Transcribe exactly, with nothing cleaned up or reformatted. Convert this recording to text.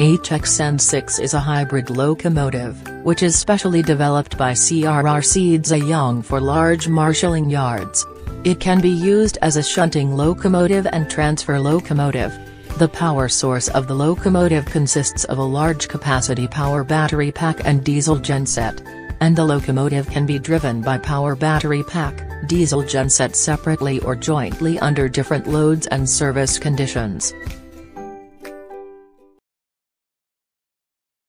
H X N six is a hybrid locomotive, which is specially developed by C R R C Ziyang for large marshaling yards. It can be used as a shunting locomotive and transfer locomotive. The power source of the locomotive consists of a large capacity power battery pack and diesel genset. And the locomotive can be driven by power battery pack, diesel genset separately or jointly under different loads and service conditions.